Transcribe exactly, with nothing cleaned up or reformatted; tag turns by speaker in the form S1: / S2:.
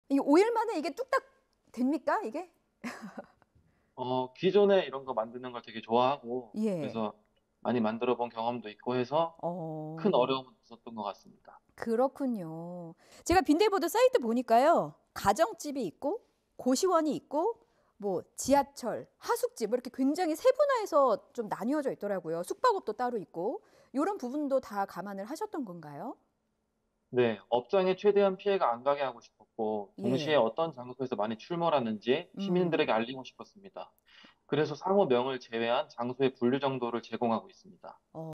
S1: 이 오 일 만에 이게 뚝딱 됩니까, 이게?
S2: 어, 기존에 이런 거 만드는 걸 되게 좋아하고,
S1: 예.
S2: 그래서 많이 만들어 본 경험도 있고 해서 큰
S1: 어.
S2: 어려움은 없었던 것 같습니다.
S1: 그렇군요. 제가 빈대보도 사이트 보니까요. 가정집이 있고 고시원이 있고 뭐 지하철, 하숙집 뭐 이렇게 굉장히 세분화해서 좀 나뉘어져 있더라고요. 숙박업도 따로 있고. 요런 부분도 다 감안을 하셨던 건가요?
S2: 네, 업장에 최대한 피해가 안 가게 하고 싶었고, 동시에
S1: 예.
S2: 어떤 장소에서 많이 출몰하는지
S1: 음.
S2: 시민들에게 알리고 싶었습니다. 그래서 상호명을 제외한 장소의 분류 정도를 제공하고 있습니다.
S1: 어.